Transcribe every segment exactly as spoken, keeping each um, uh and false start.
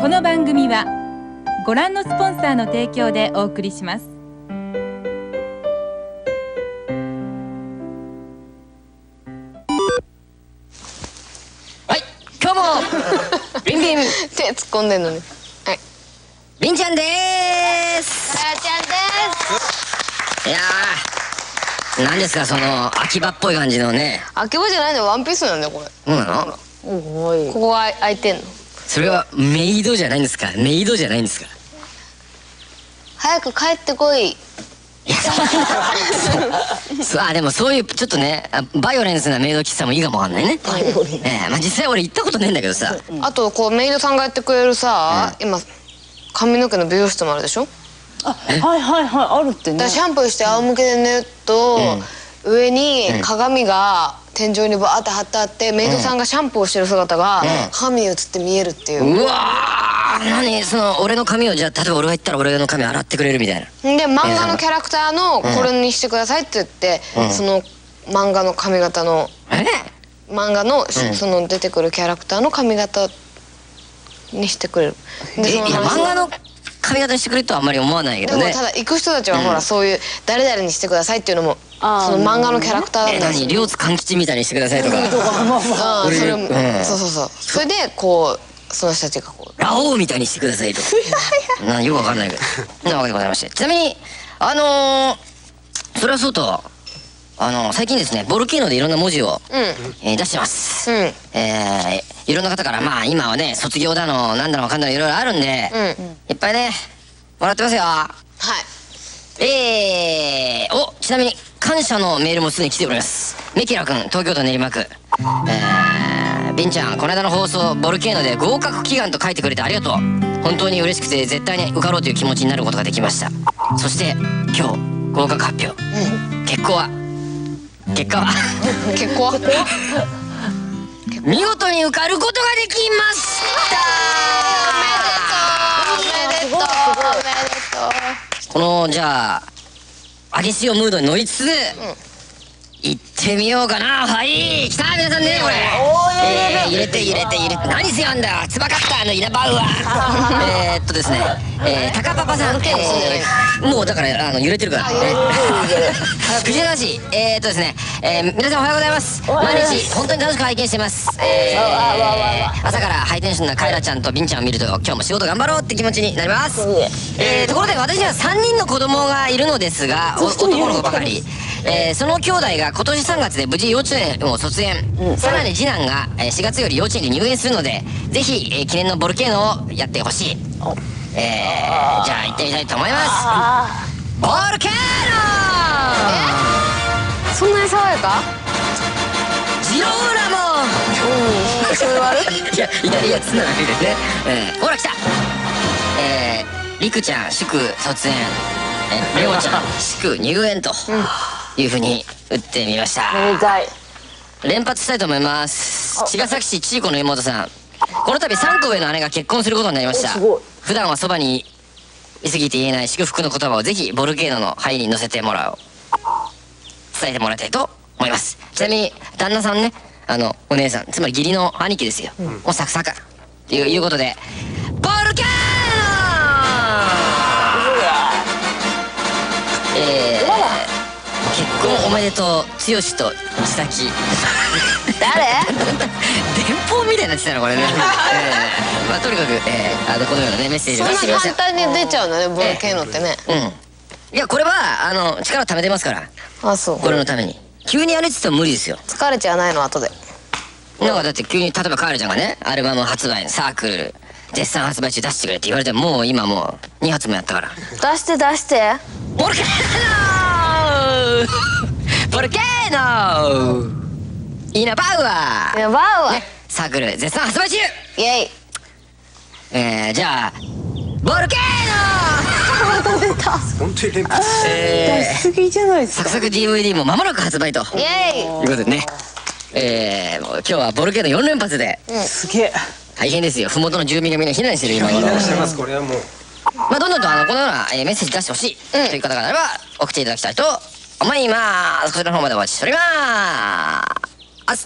この番組はご覧のスポンサーの提供でお送りします。 はい、今日もビンビン手突っ込んでんのに。はい、 ビンちゃんでーす。 さやちゃんです。 いやー、何ですかその秋葉っぽい感じのね。 秋葉じゃないの、ワンピースなんだよこれ。 そうなの？ おい、ここが開いてんの。 それはメイドじゃないんですか？メイドじゃないんですか？ 早く帰ってこい。 いやそうあでもそういうちょっとねバイオレンスなメイド喫茶もいいかもわかんないね。バイオレンス、えー、まあ実際俺行ったことねえんだけどさ、 あとこうメイドさんがやってくれるさ、うん、今髪の毛の美容室もあるでしょ。 あ、はいはいはい、あるってね。 だシャンプーして仰向けで寝ると、うん、上に鏡が天井にバーって貼ってあって、メイドさんがシャンプーをしてる姿が鏡に映って見えるっていう、うん、 うわー、何その俺の髪をじゃあ例えば俺が行ったら俺の髪洗ってくれるみたいな。 で漫画のキャラクターのこれにしてくださいって言って、うん、その漫画の髪型の漫画の、うん、その出てくるキャラクターの髪型にしてくれる。 でいや漫画の髪型にしてくれるとはあんまり思わないけどね。 でもただ行く人たちはほら、うん、そういう誰々にしてくださいっていうのもその漫画のキャラクターだったんですよ。 え、何両津勘吉みたいにしてくださいとか。 ああ、それ、うん、そうそうそう。それでこうその人たちがこうラオウみたいにしてくださいとか。なよくわかんないけど。なわけでございまして、ちなみにあのー、それはそうとあのー、最近ですねボルケーノでいろんな文字を、うんえー、出してます。うん、えー、いろんな方からまあ今はね卒業だのなんだのわかんないのいろいろあるんで、うん、いっぱいねもらってますよ。はい。えー、おちなみに感謝のメールもすでに来ております。メキラ君、東京都練馬区。えー、ビンちゃん、この間の放送ボルケーノで合格祈願と書いてくれてありがとう。本当に嬉しくて絶対に受かろうという気持ちになることができました。そして今日合格発表、うん、結果は結果は結果は見事に受かることができました。 おめでとうおめでとうおめでとう。 このじゃあアディシオムードに乗りつつ、うん、行ってみようかな。はい来た皆さんねこれ、えー、入れて入れて入れて何せやんだつばカッターのイナバウアーえっとですね、えー、高パパさん、えー、もうだからあの揺れてるから藤田氏えーっとですね、えー、皆さんおはようございます。毎日本当に楽しく拝見してます。えー、朝からハイテンションなカエラちゃんとビンちゃんを見ると今日も仕事頑張ろうって気持ちになります。えー、ところで私にはさんにんの子供がいるのですが男の子ばかり、えー、その兄弟が今年さんがつで無事幼稚園を卒園、うん、さらに次男がしがつより幼稚園に入園するのでぜひ、えー、記念のボルケーノをやってほしい。えー、じゃあ行ってみたいと思います。ボルケーノー。そんなに爽やか？ ジローラモン。 うん、それはある？ いやイタリアつながりですね。えー、ほら来た。えー、リクちゃん祝卒園、えー、レオちゃん祝入園というふうに打ってみました。 めでたい。 連発したいと思います。茅ヶ崎市千子の妹さん、この度さんこ上の姉が結婚することになりました。普段はそばにいすぎて言えない祝福の言葉をぜひボルケーノの灰に乗せてもらおう伝えてもらいたいと思います。ちなみに旦那さんねあのお姉さんつまり義理の兄貴ですよ、うん、もうサクサクっていうことでボルケーノえー、結婚おめでとう剛と千咲誰電報みたいになってたのこれね、えー、まあとにかく、えー、あのこのようなねメッセージをそんな簡単に出ちゃうのねボルケーノってね。 うんいやこれはあの力貯めてますから。 あそうこれのために急にやるって言っても無理ですよ。 疲れちゃわないの後で。 なんかだって急に例えばカエルちゃんがねアルバム発売サークル絶賛発売中出してくれって言われてもう今もうにはつもやったから出して出してボルケーノーボルケーノーイナバウアーイナバウアー、ね、 サークル絶賛発売中イエイ。 えー、じゃあボルケーノ出た本当に連発出しすぎじゃないですか。 サクサク ディーブイディー も間もなく発売とイエイいうことでね、えー、もう今日はボルケーノよん連発で、 うん、すげえ大変ですよ。麓の住民がみんな避難してる今避難してます。これはもうまあどんどんとあのこのような、えー、メッセージ出してほしい、うん、という方があれば送っていただきたいと思います。こちらの方までお待ちしております。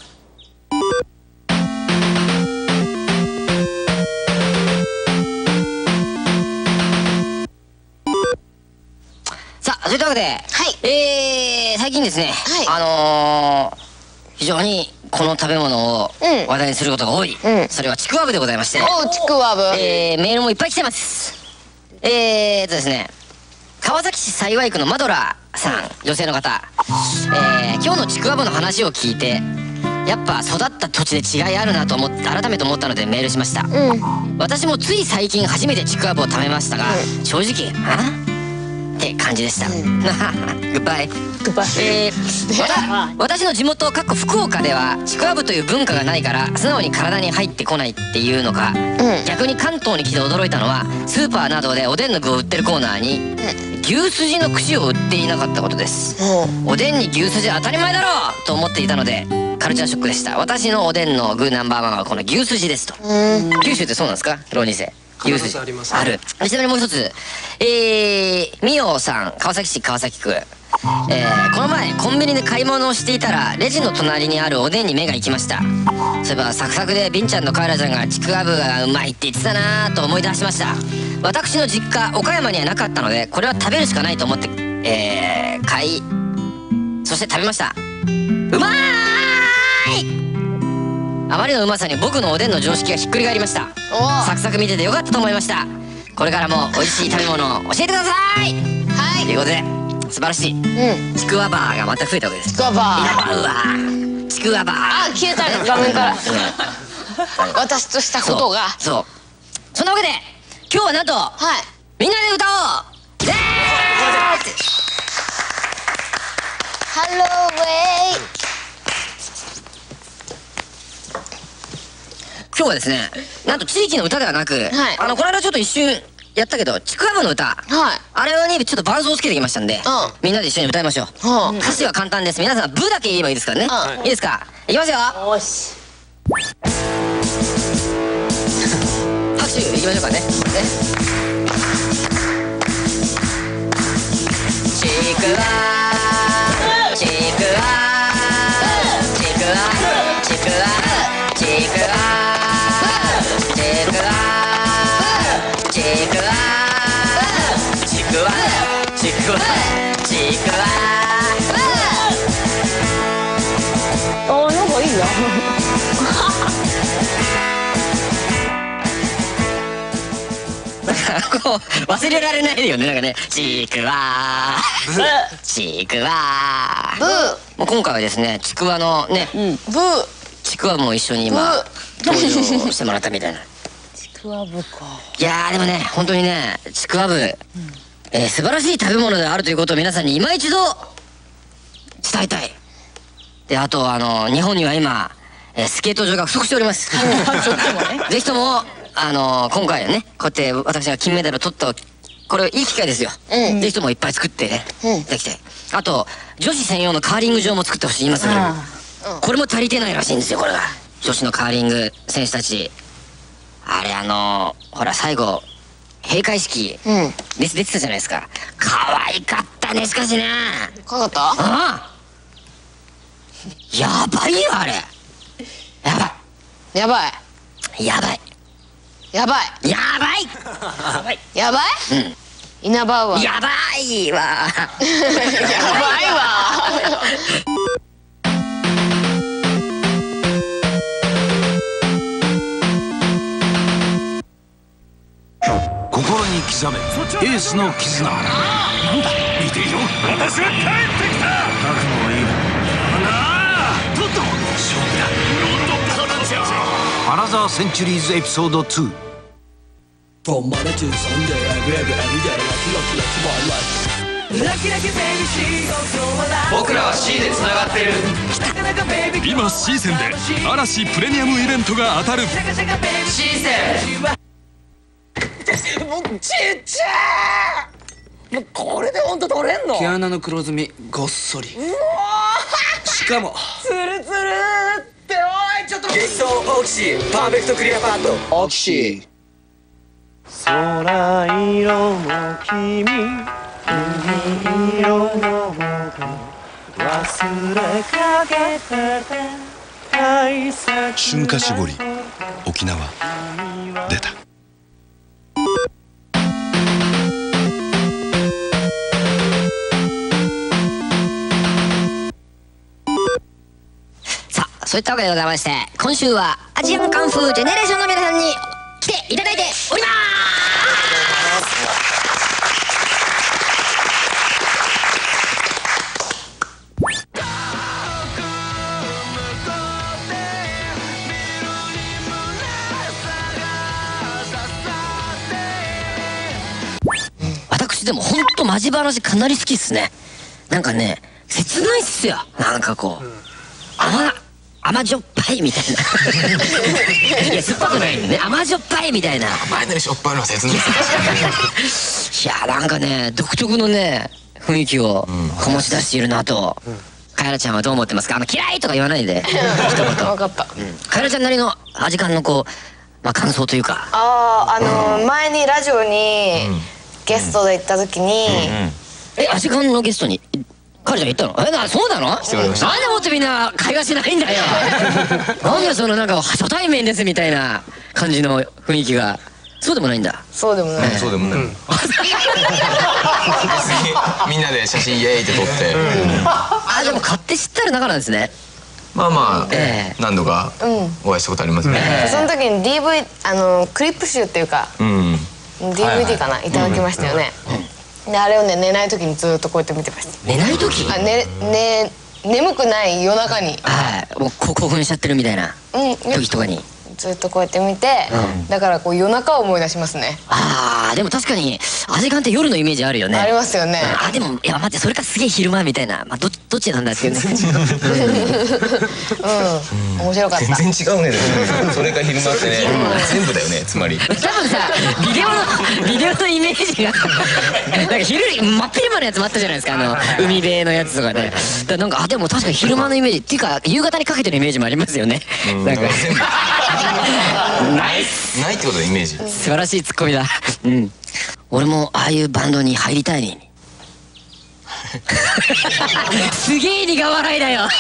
で、 はいえー、最近ですね、 はいあのー、非常にこの食べ物をうん話題にすることが多い、 うんそれはちくわぶでございまして、 おうちくわぶ。 えー、メールもいっぱい来てます。えーとですね、川崎市幸区のマドラーさん、女性の方、えー、今日のちくわぶの話を聞いて、やっぱ育った土地で違いあるなと思って改めて思ったのでメールしました。 うん私もつい最近初めてちくわぶを食べましたが、正直あって感じでした。グッバイ。 グッバイ。 えー、わた私の地元かっこ福岡ではちくわぶという文化がないから素直に体に入ってこないっていうのか、 うん逆に関東に来て驚いたのはスーパーなどでおでんの具を売ってるコーナーに牛すじの串を売っていなかったことです。おでんに牛すじは当たり前だろうと思っていたのでカルチャーショックでした。私のおでんの具ナンバーワンはこの牛すじですと。 うん九州ってそうなんですか、浪人生。牛すじ必ずありますある。ちなみにもう一つ、えー、みおさん、川崎市川崎区。えー、この前コンビニで買い物をしていたらレジの隣にあるおでんに目が行きました。そういえばサクサクでビンちゃんのカエラちゃんがちくわぶがうまいって言ってたなーと思い出しました。私の実家岡山にはなかったのでこれは食べるしかないと思って、えー、買いそして食べました。うまーい。あまりのうまさに僕のおでんの常識がひっくり返りました。 おサクサク見ててよかったと思いました。これからも美味しい食べ物を教えてくださいはということで素晴らしいい。うんちくわバーがまた増えたわけです。 ちくわバー。 いやうわーちくわバーあ消えた画面から。私としたことが。 そうそうそんなわけで今日はなんとはい。 みんなで歌おうぜハローウェイ。 今日はですねなんと地域の歌ではなく、 はいあのこの間ちょっと一瞬やったけどちくわぶの歌はい。 あれにちょっと伴奏をつけてきましたんで、 んみんなで一緒に歌いましょう。 は歌詞は簡単です。皆さんブだけ言えばいいですからね、 うんいいですか。いきますよ。 よし。 拍手いきましょうかね。これねちくわちくわちくわちくわちくわちくわちくわちくわちくわちくわちくわああなんかいいな。 こう忘れられないよねなんかねちくわちくわブーもう今回はですねちくわのね、 ブーちくわも一緒に今う登場してもらったみたいな。 ちくわぶか。 いやーでもね本当にねちくわぶ、えー素晴らしい食べ物であるということを皆さんに今一度伝えたい。であとあの日本には今、えースケート場が不足しております。ぜひともあの今回はねこうやって私が金メダルを取ったこれいい機会ですよ、 うんぜひともいっぱい作ってね、 うんいただきたい。あと女子専用のカーリング場も作ってほしい今すぐ。これも足りてないらしいんですよこれが。女子のカーリング選手たちあれあのほら最後閉会式うん出てたじゃないですか。可愛かったねしかしね。 かかったああやばいよあれ。やばやばいいやばいやばいやばいやばいうんイナバウアーやばいわやばいわ心に刻めエースの絆。なんだ見ていろ私は帰ってきた。覚悟はいいなあとっと勝負だロンドンパラチャーアナザーセンチュリーズエピソードツー。 From Monday to Sunday, every every every day, lucky lucky lucky my life. 僕らは C でつながってる。 今 C 線で嵐プレミアムイベントが当たる。 C 線毛穴の黒ずみごっそり。しかもツルツルっておいちょっと激走オキシーパーフェクトクリアパッドオキシー。 空色の君海色の僕忘れかけてて大切な春夏絞り沖縄出た。 そういったわけでございまして、今週はアジアンカンフージェネレーションの皆さんに来ていただいております。私でもほんとマジ話かなり好きっすね。なんかね、切ないっすよ。なんかこう、甘甘じょっぱいみたいな。いや酸っぱくないんでね、甘じょっぱいみたいな。 甘いのにしょっぱいのは切ないいやなんかね、独特のね雰囲気を醸し出しているなと。カエラちゃんはどう思ってますか？あの嫌いとか言わないで。一言。 分かった。 カエラちゃんなりのアジカンのこう、まあ感想というか。 ああ、あの前にラジオにゲストで行った時に、 え、アジカンのゲストにカエラちゃん行ったの？え、な、そうなの？なんでもってみんな会話しないんだよ。なんでそのなんか初対面ですみたいな感じの雰囲気が。そうでもないんだ。 そうでもない。 そうでもない。みんなで写真イエーイって撮って。 あ、でも買って知ったら仲なんですね。 まあまあ何度かお会いしたことありますね。 その時に ディーブイ、あのクリップ集っていうか ディーブイディー かな、いただきましたよね。であれをね、寝ない時にずっとこうやって見てました。 寝ない時？ あ、ね、ね、眠くない夜中に。 はい、もう興奮しちゃってるみたいな時とかにずっとこうやって見て、だからこう夜中を思い出しますね。 ああ、でも確かにアジカンって夜のイメージあるよね。 ありますよね。 あ、でもいや待って、それかすげえ昼間みたいな、まあどどっちなんだっていうね。 うん、面白かった。 全然違うね。それか昼間ってね、全部だよね、つまり。 多分さ、ビデオのビデオのイメージがなんか昼に真っ昼間のやつもあったじゃないですか、あの海辺のやつとかね。だなんかあ、でも確かに昼間のイメージっていうか夕方にかけてるイメージもありますよね。なんかナイス。 ないってことでイメージ。 素晴らしいツッコミだ。うん。俺もああいうバンドに入りたいね。すげえ苦笑いだよ。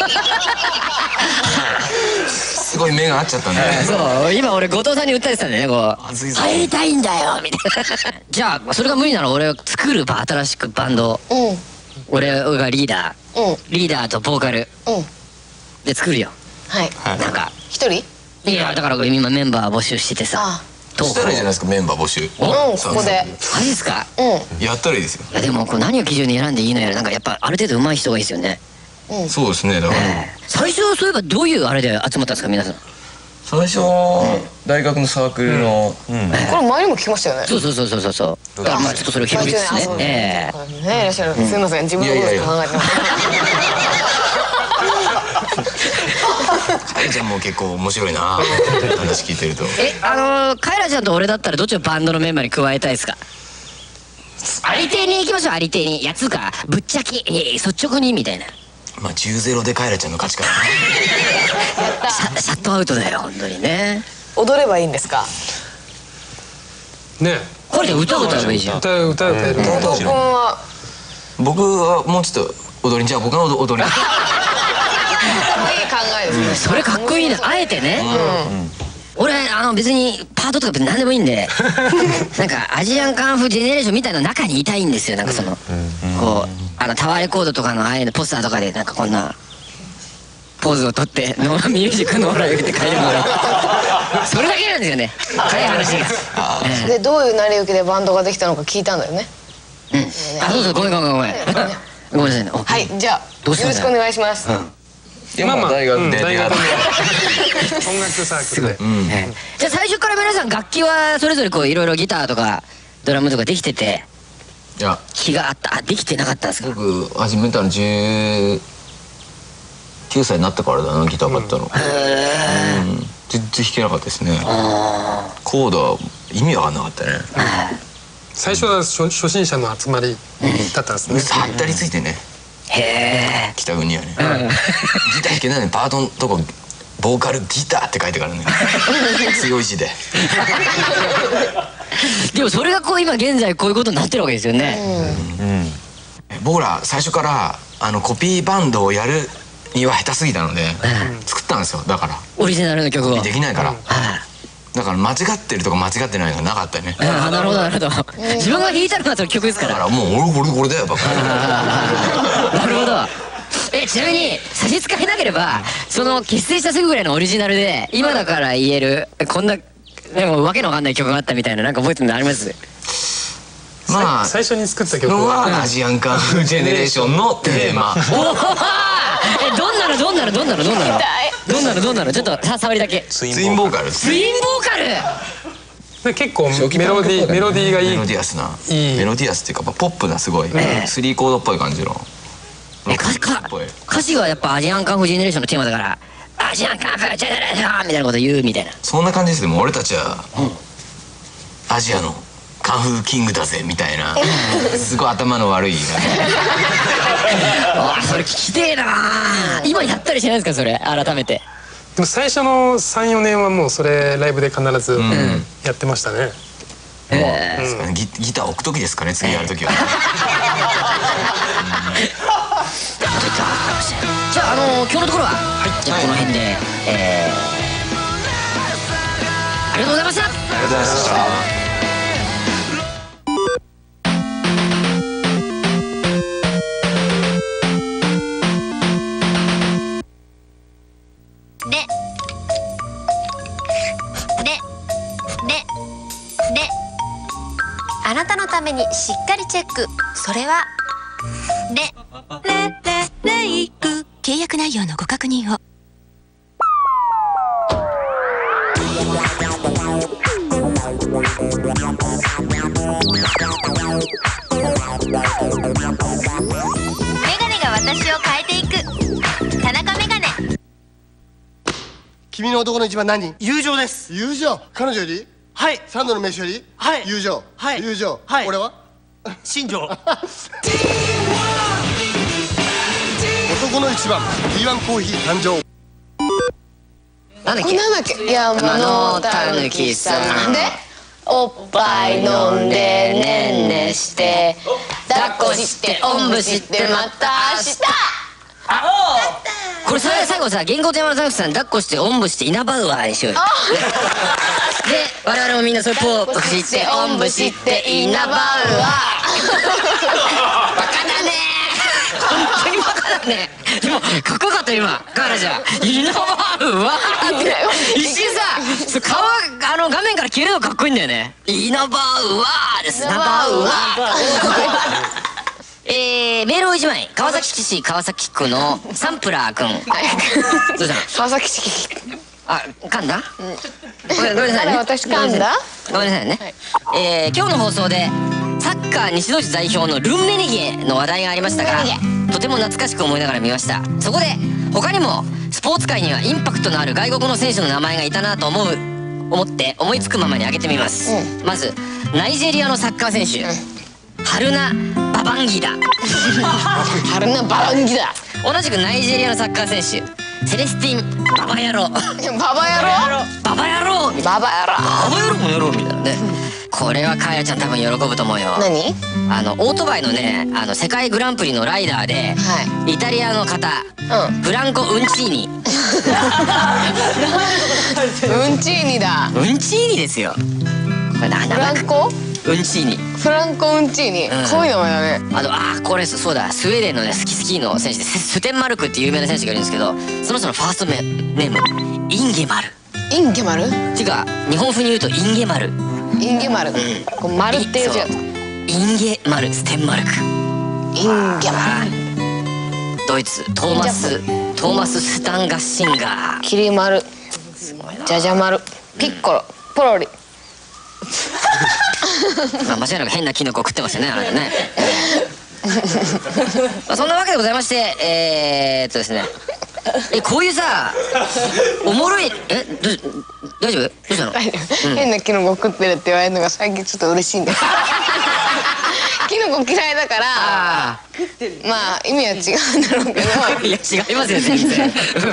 すごい目が合っちゃったね。 そう、今俺後藤さんに訴えてたんだよね、こう入りたいんだよみたいな。じゃあそれが無理なら俺作るば、新しくバンド。俺がリーダー、リーダーとボーカルで作るよ。 はい。 なんか一人？ いやだから今メンバー募集しててさ。 したらいいじゃないですか、メンバー募集。 うん、ここで。 マジですか？ うん。 やったらいいですよ。 いやでもこう何を基準に選んでいいのやら、なんかやっぱある程度上手い人がいいですよね。 そうですね、だから最初そういえばどういうあれで集まったんですか皆さん？ 最初大学のサークルの、 これ前にも聞きましたよね。 そうそうそうそうそう。だからまあちょっとそれを広げつつね。ええ。ね、いらっしゃる。すみません、自分のことしか考えてません。 カエラちゃんも結構面白いな、話聞いてると。 え、あのカエラちゃんと俺だったらどっちをバンドのメンバーに加えたいですか？ありていに行きましょう。ありていに。やつかぶっちゃけ率直にみたいな。 まあじゅうゼロでカエラちゃんの勝ちかな。 シャシャットアウトだよ本当にね。 踊ればいいんですか？ ね。 これで歌を歌えばいいじゃん。 歌う歌う歌える。 僕はもうちょっと踊り、じゃあ僕の踊り。 いい考えですね。 それかっこいいな。あえてね。俺あの別にパートとか何でもいいんで、なんかアジアンカンフージェネレーションみたいな中にいたいんですよ。なんかそのこうあのタワーレコードとかのああいうのポスターとかでなんかこんなポーズを取って「ノーミュージックノーライフ」って書いてもらう。それだけなんですよね、早い話が。 でどういう成り行きでバンドができたのか聞いたんだよね。 うん。あ、そうそう、ごめんごめんごめん。ごめんなさいね。 はい、じゃあよろしくお願いします。 まあまあ大学で大学で音楽サークルで。 じゃあ最初から皆さん楽器はそれぞれこういろいろギターとかドラムとかできてて、 いや気があった。あ、できてなかったんですか？ 僕始めたのじゅうきゅうさいになってからだな、ギター買ったの。全然弾けなかったですね。コードは意味わかんなかったね。 最初は初初心者の集まりだったんですね。 はったりついてね。 へえ。 北国にはね。ギター弾けないのにパートのとこボーカルギターって書いてからね。強い字で。 でもそれがこう今現在こういうことになってるわけですよね。 僕ら最初からあのコピーバンドをやるには下手すぎたので作ったんですよ。だからオリジナルの曲をできないから。だから間違ってるとか間違ってないのがなかったね。 ああ、なるほどなるほど。自分が弾いたのはその曲ですから。 だからもう俺これこれだよばっかり。 なるほど。え、ちなみに差し支えなければその結成したすぐぐらいのオリジナルで今だから言えるこんなでもわけのわかんない曲があったみたいな、なんか覚えてるのあります？ まあ最初に作った曲はアジアンカンフージェネレーションのテーマ。 え、どんなのどんなのどんなのどんなのどんなのどんなのちょっとさ触りだけ。 ツインボーカル。 ツインボーカル。 で結構メロディーメロディーがいい。 メロディアスな。メロディアスっていうかポップなすごいスリーコードっぽい感じの。 え、歌詞か歌詞はやっぱアジアンカンフージェネレーションのテーマだから、アジアンカンフージェネレーションみたいなこと言うみたいな。 そんな感じです。でも俺たちはアジアのカンフーキングだぜみたいな、すごい頭の悪い。 あ、それ聞きてえな。今やったりしないですかそれ改めて。 でも最初のさん、よねんはもうそれライブで必ずやってましたね。 ギター置く時ですかね、次やる時は。 じゃああの今日のところはじゃあこの辺でえありがとうございました。ありがとうございました。 で、で、で、で、あなたのためにしっかりチェック。それはで、レレレイク。契約内容のご確認を。メガネが私を変えていく。田中メガネ。 君の男の一番何？友情です。友情。彼女より？はい。三度の飯より？はい。友情。はい。友情。はい。俺は？新庄。男の一番 ティーワン コーヒー誕生。 なんだっけ？ なんだっけ？山のたぬきさんでおっぱい飲んでねんねして抱っこしておんぶしてまた明日。 これそれ最後さ、原稿と山田さん抱っこしておんぶしてイナバウアーにしようよ。で我々もみんなそれポープしておんぶしてイナバウアー。バカだね本当にバカだね。でもかっこよかった今カラちゃんイナバウアーって一瞬さ顔あの画面から消えるのかっこいいんだよね。イナバウアーです。イナバウアー。えー、メールをいちまい、川崎市川崎区のサンプラーくん。どうしたの？ 川崎市。 あ、噛んだ？ごめんごめんなさいね。 私噛んだ？ ごめんなさいね。えー、今日の放送でサッカー西ドイツ代表のルンメニゲの話題がありましたが、とても懐かしく思いながら見ました。そこで他にもスポーツ界にはインパクトのある外国の選手の名前がいたなと思う思って思いつくままに挙げてみます。うん、まずナイジェリアのサッカー選手、うん、ハルナ・ババンギダ。 ハルナ・ババンギダ。 同じくナイジェリアのサッカー選手セレスティン・ババヤロ。ババヤロババヤロババヤロババヤロもやろうみたいなね。これはカヤちゃん多分喜ぶと思うよ。 何？ あのオートバイのね、あの世界グランプリのライダーで、はい、イタリアの方、うん、フランコ・ウンチーニ。 ウンチーニだ。 ウンチーニですよ。 フランコ？ ウンチーニ。 フランコ・ウンチーニ。可愛い名前だね。 あとあこれそうだ、スウェーデンのねスキスキーの選手でステンマルクっていう有名な選手がいるんですけど、その人のファーストネームインゲマル。 インゲマル？ っていうか日本風に言うとインゲマル。 インゲマル。こう丸っていう字。 インゲマルステンマルク。 インゲマル。 ドイツトーマストーマススタンガッシンガー。 キリマル。ジャジャマル。ピッコロ。ポロリ。 まあ間違いなく変なキノコ食ってますよねあなたね。まあそんなわけでございまして、えーっとですね、えこういうさおもろいえど大丈夫？どうしたの？ 変なキノコ食ってるって言われるのが最近ちょっと嬉しいんだよ。キノコ嫌いだからまあ意味は違うんだろうけど。 いや違いますよ全然。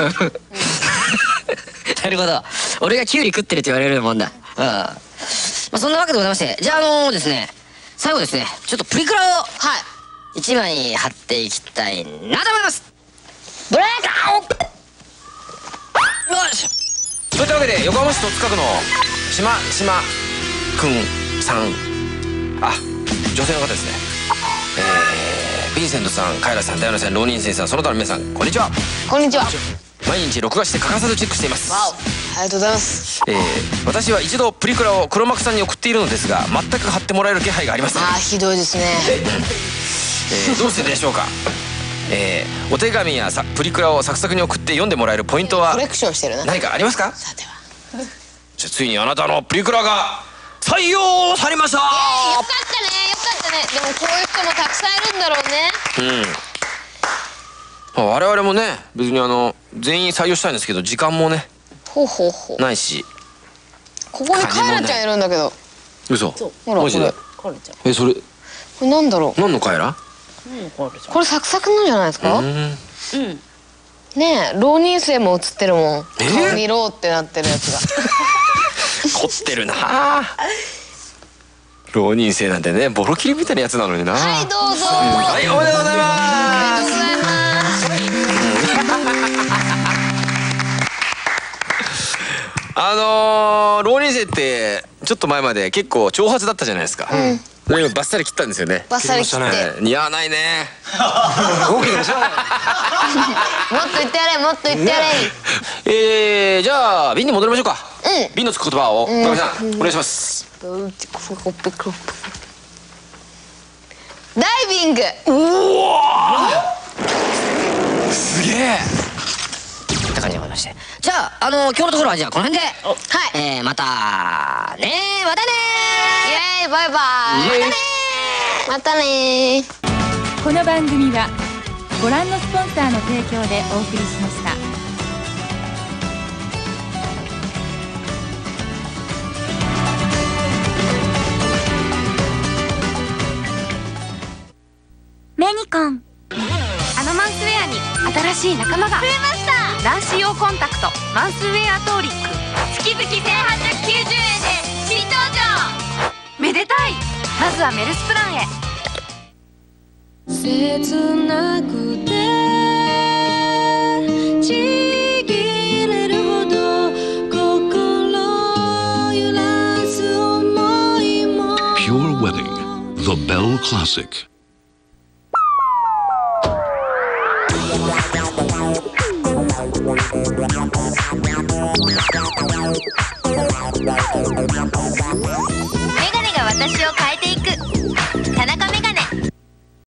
なるほど、俺がキュウリ食ってるって言われるもんだ。うん、まあそんなわけでございまして、じゃああのですね最後ですねちょっとプリクラをいちまい貼っていきたいなと思います。ブレーカー。よし。 というわけで横浜市戸塚区の島島くんさん、あ女性の方ですね、えー、ヴィンセントさん、カイラさん、ダイナさん、浪人生さん、その他の皆さんこんにちは。 こんにちは。 毎日録画して欠かさずチェックしています。 わお、ありがとうございます。 えー、私は一度プリクラを黒幕さんに送っているのですが、全く貼ってもらえる気配がありません。 あー、ひどいですね。 えー、どうしてでしょうか。えー、お手紙やさプリクラをサクサクに送って読んでもらえるポイントはコレクションしてるな。 何かありますか。 さては。 じゃあついにあなたのプリクラが採用されました。 よかったね、よかったね。でもこういう人もたくさんいるんだろうね。 うん。まあ、我々もね、別にあの全員採用したいんですけど、時間もねほうほうほう。 ないし。 ここにカエラちゃんいるんだけど。 嘘。 ほらマジで。 カエラちゃん。 え、それこれなんだろう。 何のカエラ。 これサクサクなんじゃないですか。うんねえ、浪人生も写ってるもん。顔にローってなってるやつが凝ってるな。浪人生なんてね、ボロキリみたいなやつなのにな。 はい、どうぞ。 はい、おめでとうございます。 ありがとうございますあのー、浪人生ってちょっと前まで結構長髪だったじゃないですか。うん。でもバッサリ切ったんですよね。 バッサリ切って。 似合わないね。 もっと言ってやれ、もっと言ってやれ。 えー、じゃあ瓶に戻りましょうか。うん。瓶のつく言葉を村上さんお願いします。 ダイビング。 うわ。すげえ。こんな感じでございまして。じゃああの今日のところはじゃあこの辺で。はい。えー、またねー、またねー。 イエーイ、バイバイ。またねー。 この番組はご覧のスポンサーの提供でお送りしました。 メニコン。あのマンスウェアに新しい仲間が増えました。男子用コンタクトマンスウェアトーリック、月々せんはっぴゃくきゅうじゅうえんで新登場。めでたい。まずはメルスプランへ。切なくてちぎれるほど心揺らす想いも Pure Wedding, The Bell Classic.